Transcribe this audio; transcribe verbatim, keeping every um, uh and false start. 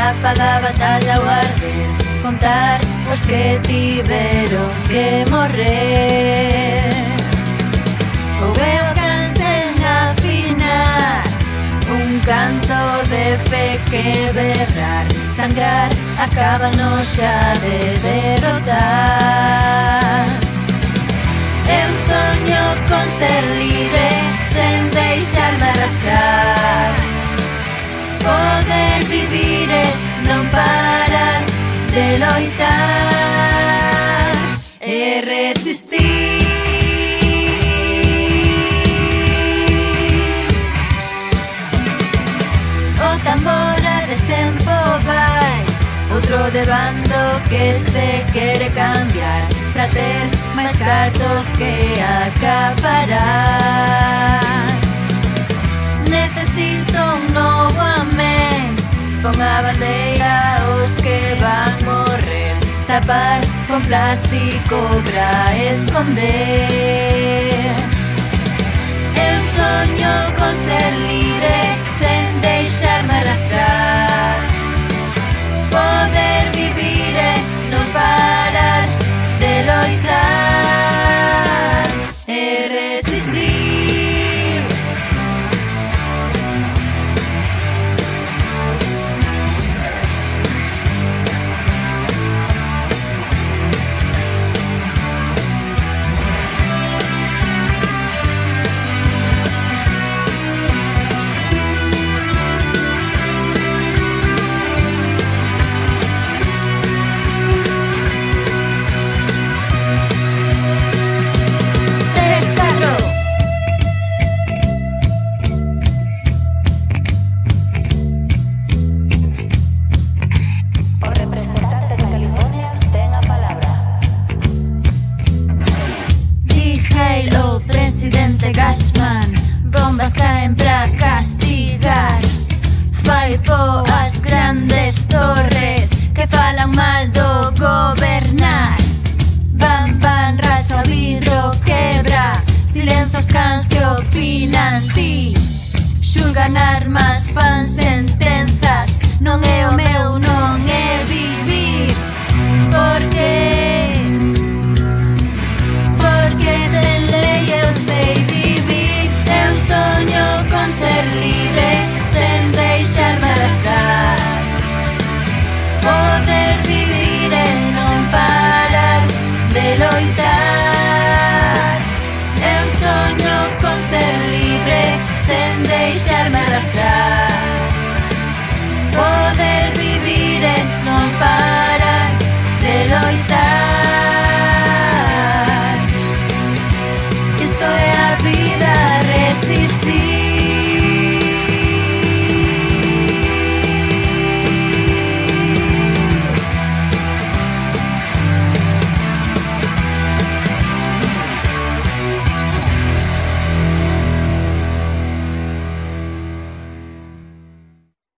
mapa da batalla ao arder, contar os que tiveron que morrer. Ou eu cansen afinar un canto de fe que berrar, sangrar, acábanos xa de derrotar. Eu soño con ser libre, sen deixarme arrastrar, poder vivir e non parar de loitar e resistir. O tambor a destempo vai, outro de bando que se quere cambiar pra ter máis cartos que acaparar. Necesito un novo amén, pon a bandeira os que van morrer, tapar con plástico pra esconder. Eu soño con ser libre, sen deixarme arrastrar, poder vivir e non parar de loitar e resistir. Gasman, bombas caen pra castigar, fai po as grandes torres que falan mal do gobernar. Van, van, racha o vidro, quebra, silenzos cans que opinan ti, xulgan armas, fan sentenzas, non é o meu, non